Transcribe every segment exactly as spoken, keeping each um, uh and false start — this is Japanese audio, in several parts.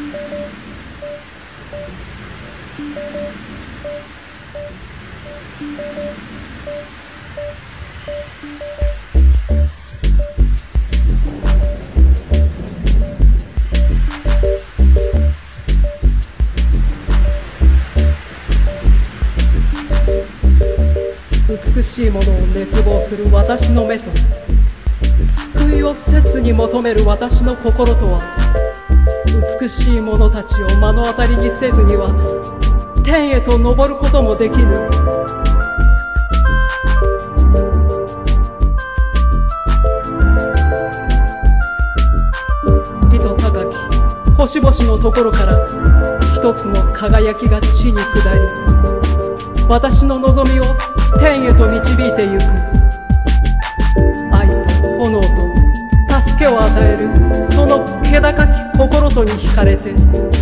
美しいものを熱望する私の目と、救いを切に求める私の心とは、美しい者たちを目の当たりにせずには天へと昇ることもできぬ。糸高き星々のところから一つの輝きが地に下り、私の望みを天へと導いてゆく。愛と炎と助けを与えるその気高き心とに惹かれて、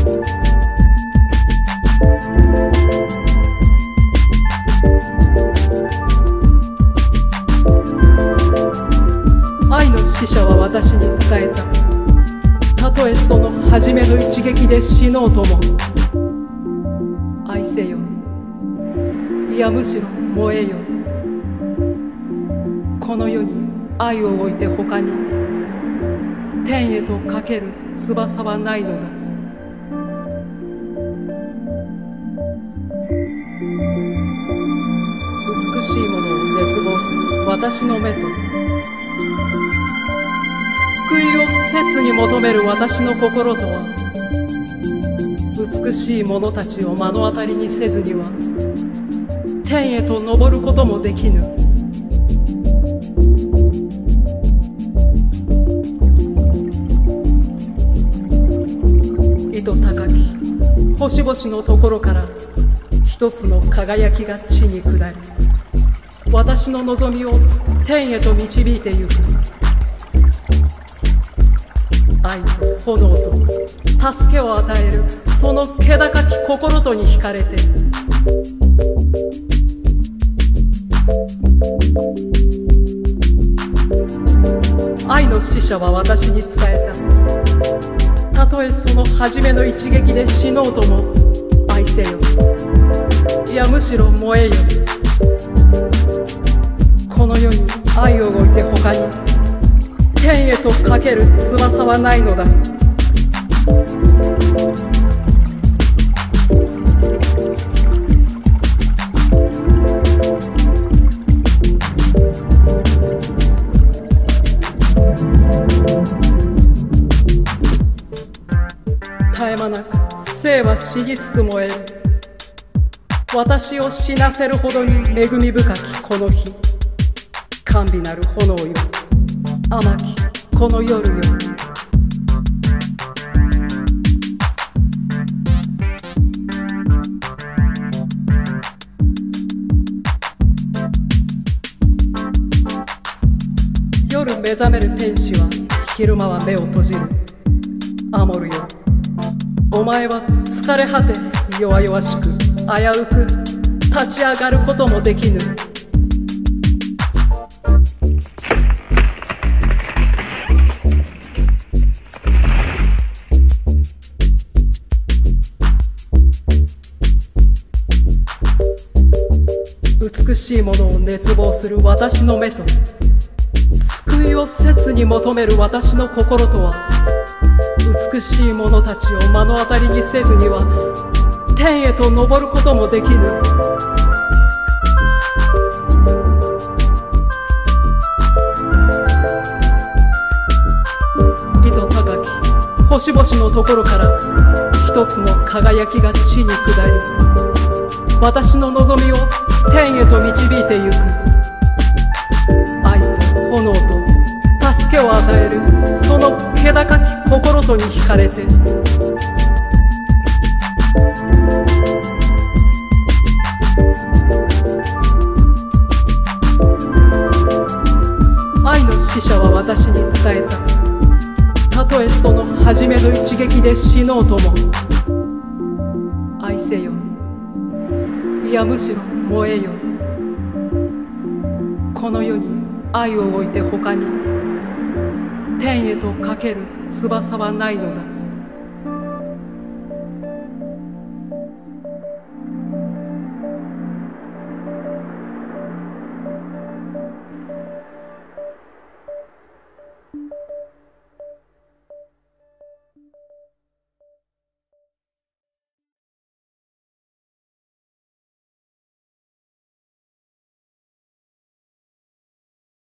愛の使者は私に伝えた。たとえその初めの一撃で死のうとも、愛せよ、いやむしろ燃えよ。この世に愛を置いて他に天へとかける翼はないのだ。美しいものを熱望する私の目と、救いを切に求める私の心とは、美しい者たちを目の当たりにせずには天へと昇ることもできぬ。糸高き星々のところから一つの輝きが地に下り、私の望みを天へと導いてゆく。愛と炎と助けを与えるその気高き心とに惹かれて、愛の使者は私に伝えた。たとえその初めの一撃で死のうとも愛せよ、いやむしろ燃えよ。この世に愛を置いて他に天へとかける翼はないのだ。絶え間なく生は死につつ燃える。私を死なせるほどに恵み深きこの日、甘美なる炎よ、甘きこの夜よ。夜目覚める天使は昼間は目を閉じる。アモルよ、お前は疲れ果て弱々しく危うく立ち上がることもできぬ。美しいものを熱望する私の目と、救いを切に求める私の心とは、美しい者たちを目の当たりにせずには天へと昇ることもできぬ。糸高き星々のところから一つの輝きが地に下り、私の望みを天へと導いてゆく。愛と炎と助けを与えるその気高き心とに惹かれて、愛の使者は私に伝えた。たとえその初めの一撃で死のうとも愛せよ、いやむしろ燃えよ。この世に愛を置いて他に天へとかける翼はないのだ。